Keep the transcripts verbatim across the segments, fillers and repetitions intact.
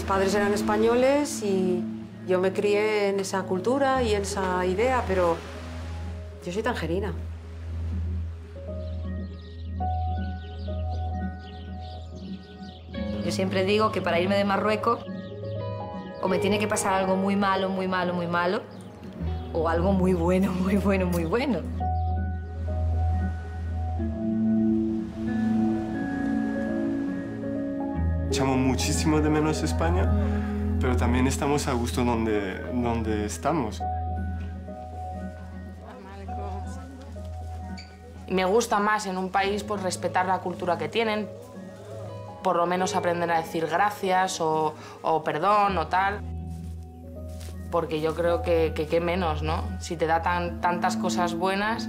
Mis padres eran españoles y yo me crié en esa cultura y en esa idea, pero yo soy tangerina. Yo siempre digo que para irme de Marruecos o me tiene que pasar algo muy malo, muy malo, muy malo, o algo muy bueno, muy bueno, muy bueno. Echamos muchísimo de menos España, pero también estamos a gusto donde, donde estamos. Me gusta más en un país pues, respetar la cultura que tienen, por lo menos aprender a decir gracias o, o perdón o tal. Porque yo creo que qué que menos, ¿no? Si te da tan, tantas cosas buenas.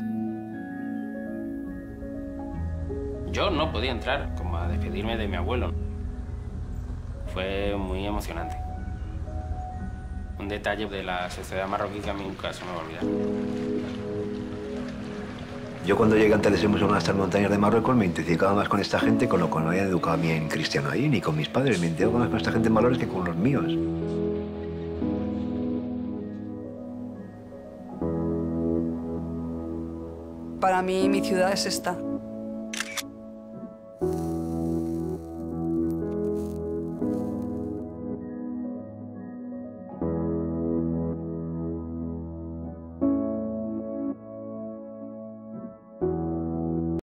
Yo no podía entrar como a despedirme de mi abuelo. Fue muy emocionante. Un detalle de la sociedad marroquí que a mí nunca se me va a olvidar. Yo cuando llegué ante les a estas montañas de Marruecos me identificaba más con esta gente con lo que no había educado a mí en cristiano ahí, ni con mis padres. Me identificaba más con esta gente en valores que con los míos. Para mí mi ciudad es esta.